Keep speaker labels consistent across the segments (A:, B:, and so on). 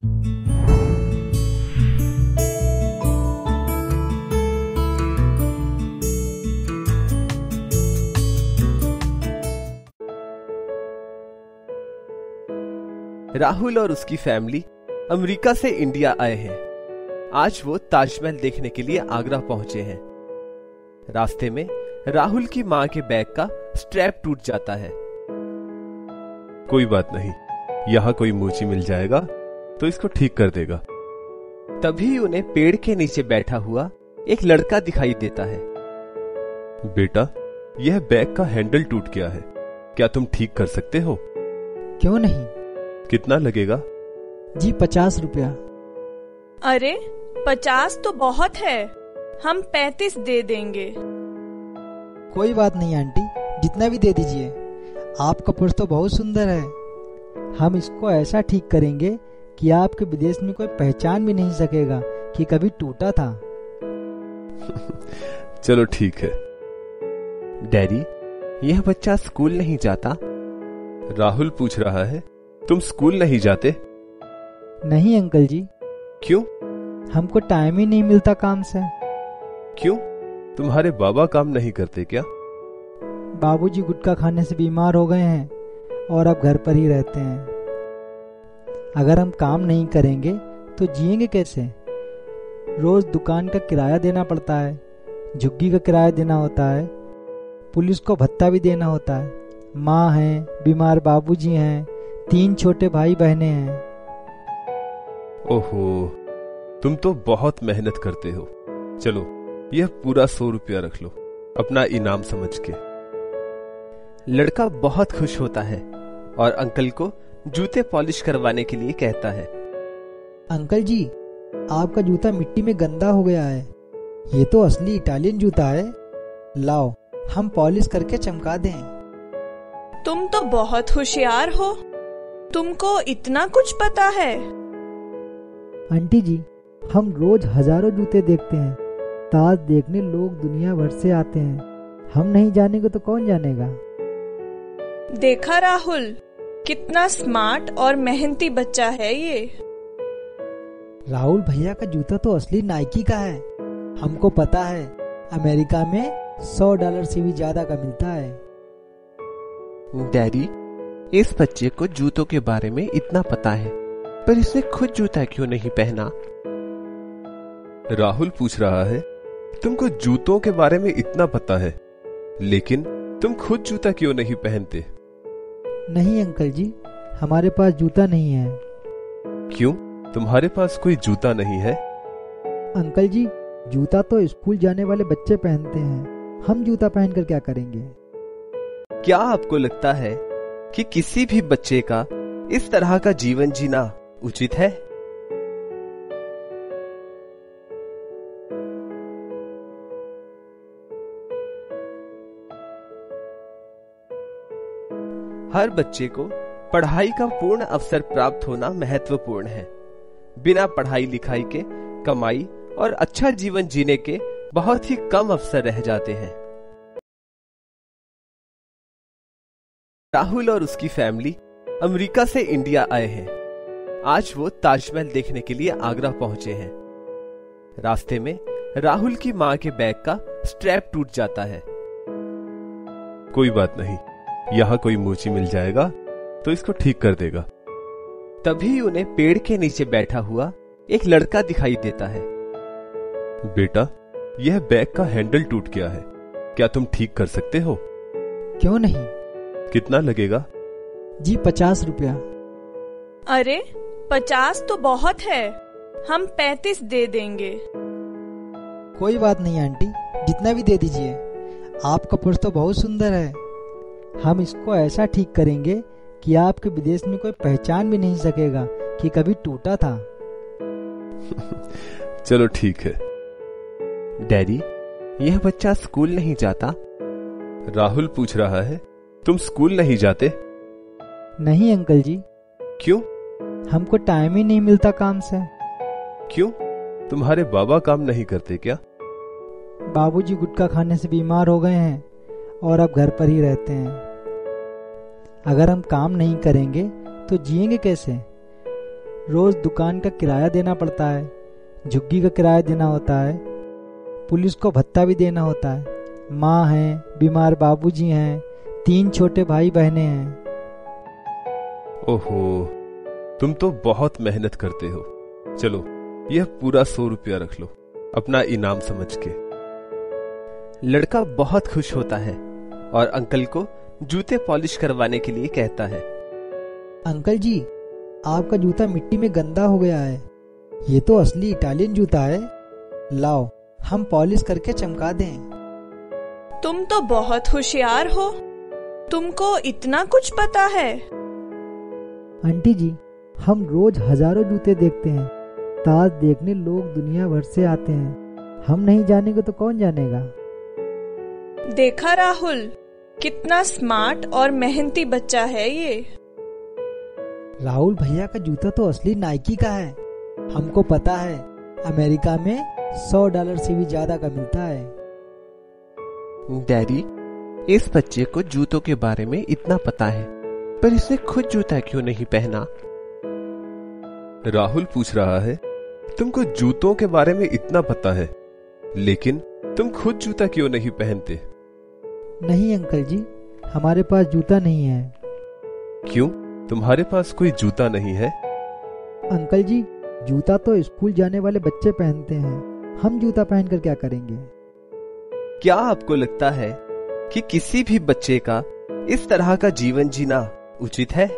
A: राहुल और उसकी family America से इंडिया आए हैं। आज वो ताजमहल देखने के लिए आगरा पहुंचे हैं। रास्ते में राहुल की मां के बैग का स्ट्रैप टूट जाता है।
B: कोई बात नहीं, यहाँ कोई मोची मिल जाएगा तो इसको ठीक कर देगा।
A: तभी उन्हें पेड़ के नीचे बैठा हुआ एक लड़का दिखाई देता है।
B: बेटा, यह बैग का हैंडल टूट गया है, क्या तुम ठीक कर सकते हो?
C: क्यों नहीं।
B: कितना लगेगा?
C: जी 50 रुपया।
D: अरे 50 तो बहुत है, हम 35 दे देंगे।
C: कोई बात नहीं आंटी, जितना भी दे दीजिए। आपका पर्स तो बहुत सुंदर है। हम इसको ऐसा ठीक करेंगे कि आपके विदेश में कोई पहचान भी नहीं सकेगा कि कभी टूटा था।
B: चलो ठीक है।
A: डैडी, यह बच्चा स्कूल नहीं जाता?
B: राहुल पूछ रहा है, तुम स्कूल नहीं जाते?
C: नहीं अंकल जी।
B: क्यों?
C: हमको टाइम ही नहीं मिलता काम से।
B: क्यों? तुम्हारे बाबा काम नहीं करते क्या?
C: बाबूजी गुटखा खाने से बीमार हो गए हैं और अब घर पर ही रहते हैं। अगर हम काम नहीं करेंगे तो जिएंगे कैसे? रोज दुकान का किराया देना पड़ता है, झुग्गी का किराया देना होता है, पुलिस को भत्ता भी देना होता है। माँ है, बीमार बाबूजी हैं, 3 छोटे भाई बहनें हैं।
B: ओहो, तुम तो बहुत मेहनत करते हो। चलो, यह पूरा 100 रुपया रख लो, अपना इनाम समझ के।
A: लड़का बहुत खुश होता है और अंकल को जूते पॉलिश करवाने के लिए कहता है।
C: अंकल जी, आपका जूता मिट्टी में गंदा हो गया है। ये तो असली इटालियन जूता है। लाओ, हम पॉलिश करके चमका दें।
D: तुम तो बहुत होशियार हो, तुमको इतना कुछ पता है।
C: आंटी जी, हम रोज हजारों जूते देखते हैं। ताज देखने लोग दुनिया भर से आते हैं। हम नहीं जानेंगे तो कौन जानेगा।
D: देखा राहुल, कितना स्मार्ट और मेहनती बच्चा है ये।
C: राहुल भैया का जूता तो असली नाइकी का है। हमको पता है, अमेरिका में $100 से भी ज्यादा का मिलता है।
A: डैडी, इस बच्चे को जूतों के बारे में इतना पता है, पर इसने खुद जूता क्यों नहीं पहना?
B: राहुल पूछ रहा है, तुमको जूतों के बारे में इतना पता है, लेकिन तुम खुद जूता क्यों नहीं पहनते?
C: नहीं अंकल जी, हमारे पास जूता नहीं है।
B: क्यों? तुम्हारे पास कोई जूता नहीं है?
C: अंकल जी, जूता तो स्कूल जाने वाले बच्चे पहनते हैं। हम जूता पहनकर क्या करेंगे?
A: क्या आपको लगता है कि किसी भी बच्चे का इस तरह का जीवन जीना उचित है? हर बच्चे को पढ़ाई का पूर्ण अवसर प्राप्त होना महत्वपूर्ण है। बिना पढ़ाई लिखाई के कमाई और अच्छा जीवन जीने के बहुत ही कम अवसर रह जाते हैं। राहुल और उसकी फैमिली अमेरिका से इंडिया आए हैं। आज वो ताजमहल देखने के लिए आगरा पहुंचे हैं। रास्ते में राहुल की मां के बैग का स्ट्रैप टूट जाता है।
B: कोई बात नहीं, यहाँ कोई मोची मिल जाएगा तो इसको ठीक कर देगा।
A: तभी उन्हें पेड़ के नीचे बैठा हुआ एक लड़का दिखाई देता है।
B: बेटा, यह बैग का हैंडल टूट गया है, क्या तुम ठीक कर सकते हो?
C: क्यों नहीं।
B: कितना लगेगा?
C: जी 50 रुपया।
D: अरे 50 तो बहुत है, हम 35 दे देंगे।
C: कोई बात नहीं आंटी, जितना भी दे दीजिए। आपका पर्स तो बहुत सुंदर है। हम इसको ऐसा ठीक करेंगे कि आपके विदेश में कोई पहचान भी नहीं सकेगा कि कभी टूटा था।
B: चलो ठीक है।
A: डैडी, यह बच्चा स्कूल नहीं जाता?
B: राहुल पूछ रहा है, तुम स्कूल नहीं जाते?
C: नहीं अंकल जी।
B: क्यों?
C: हमको टाइम ही नहीं मिलता काम से।
B: क्यों? तुम्हारे बाबा काम नहीं करते क्या?
C: बाबूजी गुटखा खाने से बीमार हो गए हैं और अब घर पर ही रहते हैं। अगर हम काम नहीं करेंगे तो जिएंगे कैसे? रोज दुकान का किराया देना पड़ता है, झुग्गी का किराया देना होता है, पुलिस को भत्ता भी देना होता है। माँ है, बीमार बाबूजी हैं, 3 छोटे भाई बहनें हैं।
B: ओहो, तुम तो बहुत मेहनत करते हो। चलो, यह पूरा 100 रुपया रख लो, अपना इनाम समझ के।
A: लड़का बहुत खुश होता है और अंकल को जूते पॉलिश करवाने के लिए कहता है।
C: अंकल जी, आपका जूता मिट्टी में गंदा हो गया है। ये तो असली इटालियन जूता है। लाओ, हम पॉलिश करके चमका दें।
D: तुम तो बहुत होशियार हो, तुमको इतना कुछ पता है।
C: आंटी जी, हम रोज हजारों जूते देखते हैं। ताज देखने लोग दुनिया भर से आते हैं। हम नहीं जानेंगे तो कौन जानेगा।
D: देखा राहुल, कितना स्मार्ट और मेहनती बच्चा है ये।
C: राहुल भैया का जूता तो असली नाइकी का है। हमको पता है, अमेरिका में $100 से भी ज्यादा का मिलता है।
A: डैडी, इस बच्चे को जूतों के बारे में इतना पता है, पर इसने खुद जूता क्यों नहीं पहना?
B: राहुल पूछ रहा है, तुमको जूतों के बारे में इतना पता है, लेकिन तुम खुद जूता क्यों नहीं पहनते?
C: नहीं अंकल जी, हमारे पास जूता नहीं है।
B: क्यों, तुम्हारे पास कोई जूता नहीं है?
C: अंकल जी, जूता तो स्कूल जाने वाले बच्चे पहनते हैं। हम जूता पहनकर क्या करेंगे?
A: क्या आपको लगता है कि किसी भी बच्चे का इस तरह का जीवन जीना उचित है?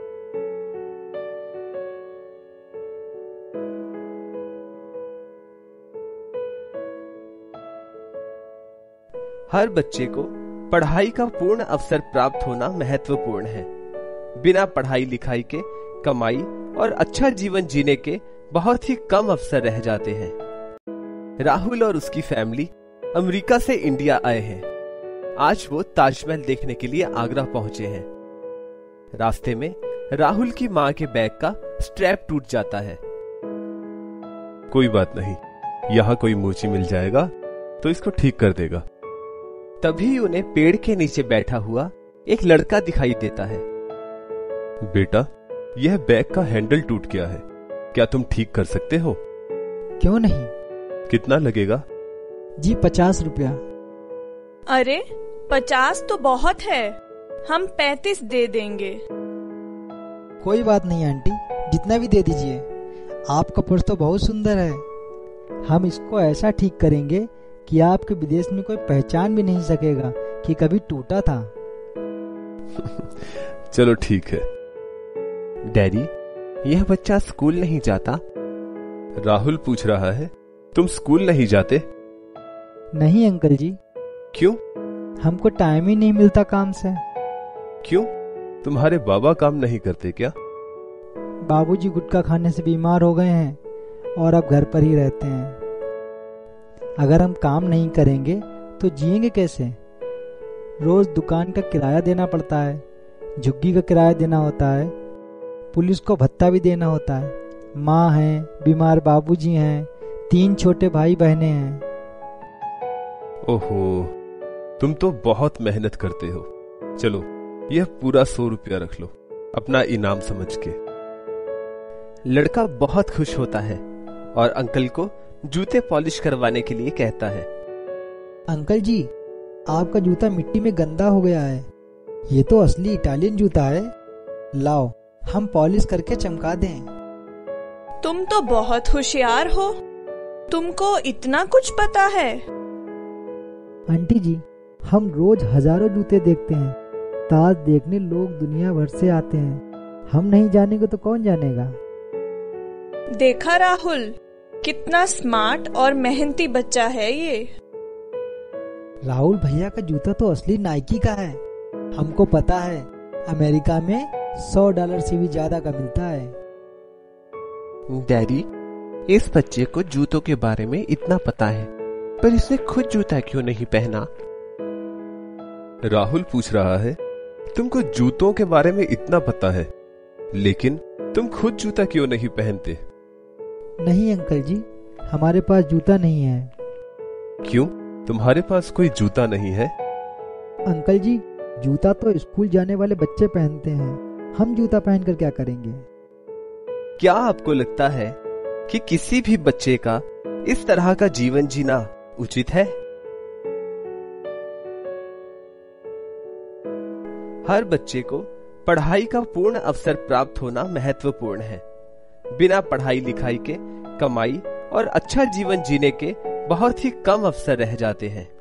A: हर बच्चे को पढ़ाई का पूर्ण अवसर प्राप्त होना महत्वपूर्ण है। बिना पढ़ाई लिखाई के कमाई और अच्छा जीवन जीने के बहुत ही कम अवसर रह जाते हैं। राहुल और उसकी फैमिली अमेरिका से इंडिया आए हैं। आज वो ताजमहल देखने के लिए आगरा पहुंचे हैं। रास्ते में राहुल की माँ के बैग का स्ट्रैप टूट जाता है।
B: कोई बात नहीं, यहाँ कोई मोची मिल जाएगा तो इसको ठीक कर देगा।
A: तभी उन्हें पेड़ के नीचे बैठा हुआ एक लड़का दिखाई देता है।
B: बेटा, यह बैग का हैंडल टूट गया है, क्या तुम ठीक कर सकते हो?
C: क्यों नहीं।
B: कितना लगेगा?
C: जी 50 रुपया।
D: अरे 50 तो बहुत है, हम 35 दे देंगे।
C: कोई बात नहीं आंटी, जितना भी दे दीजिए। आपका पर्स तो बहुत सुंदर है। हम इसको ऐसा ठीक करेंगे कि आपके विदेश में कोई पहचान भी नहीं सकेगा कि कभी टूटा था।
B: चलो ठीक है।
A: डैडी, यह बच्चा स्कूल नहीं जाता?
B: राहुल पूछ रहा है, तुम स्कूल नहीं जाते?
C: नहीं अंकल जी।
B: क्यों?
C: हमको टाइम ही नहीं मिलता काम से।
B: क्यों, तुम्हारे बाबा काम नहीं करते क्या?
C: बाबूजी गुटखा खाने से बीमार हो गए हैं और अब घर पर ही रहते हैं। अगर हम काम नहीं करेंगे तो जिएंगे कैसे? रोज दुकान का किराया देना पड़ता है, झुग्गी का किराया देना होता है, पुलिस को भत्ता भी देना होता है। माँ है, बीमार बाबूजी हैं, 3 छोटे भाई बहनें हैं।
B: ओहो, तुम तो बहुत मेहनत करते हो। चलो, यह पूरा 100 रुपया रख लो, अपना इनाम समझ के।
A: लड़का बहुत खुश होता है और अंकल को जूते पॉलिश करवाने के लिए कहता है।
C: अंकल जी, आपका जूता मिट्टी में गंदा हो गया है। ये तो असली इटालियन जूता है। लाओ, हम पॉलिश करके चमका दें।
D: तुम तो बहुत होशियार हो, तुमको इतना कुछ पता है।
C: आंटी जी, हम रोज हजारों जूते देखते हैं। ताज देखने लोग दुनिया भर से आते हैं। हम नहीं जानेंगे तो कौन जानेगा।
D: देखा राहुल, कितना स्मार्ट और मेहनती बच्चा है ये।
C: राहुल भैया का जूता तो असली नाइकी का है। हमको पता है, अमेरिका में $100 से भी ज्यादा का मिलता है।
A: डैडी, इस बच्चे को जूतों के बारे में इतना पता है, पर इसने खुद जूता क्यों नहीं पहना?
B: राहुल पूछ रहा है, तुमको जूतों के बारे में इतना पता है, लेकिन तुम खुद जूता क्यों नहीं पहनते?
C: नहीं अंकल जी, हमारे पास जूता नहीं है।
B: क्यों, तुम्हारे पास कोई जूता नहीं है?
C: अंकल जी, जूता तो स्कूल जाने वाले बच्चे पहनते हैं। हम जूता पहनकर क्या करेंगे?
A: क्या आपको लगता है कि किसी भी बच्चे का इस तरह का जीवन जीना उचित है? हर बच्चे को पढ़ाई का पूर्ण अवसर प्राप्त होना महत्वपूर्ण है। बिना पढ़ाई लिखाई के कमाई और अच्छा जीवन जीने के बहुत ही कम अवसर रह जाते हैं।